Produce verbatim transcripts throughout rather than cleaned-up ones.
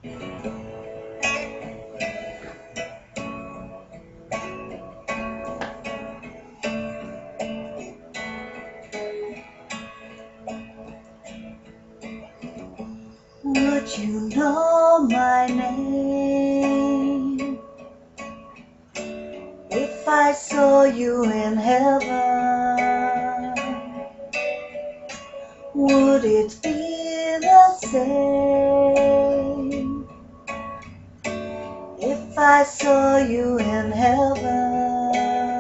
Would you know my name if I saw you in heaven? Would it be the same if I saw you in heaven?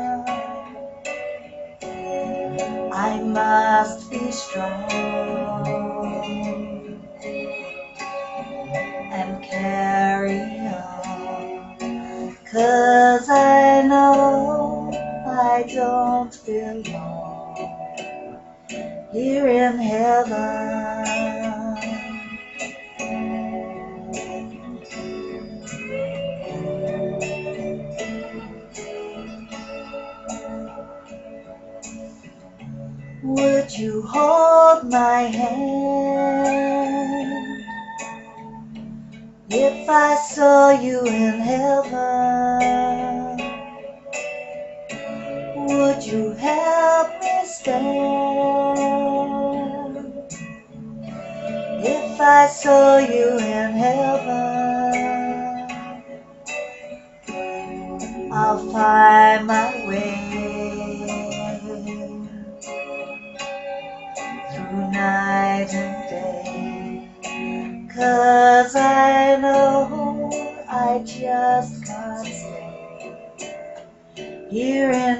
I must be strong and carry on, 'cause I know I don't belong here in heaven. Would you hold my hand if I saw you in heaven? Would you help me stand if I saw you in heaven? I'll find my way through night and day, 'cause I know I just can't stay here in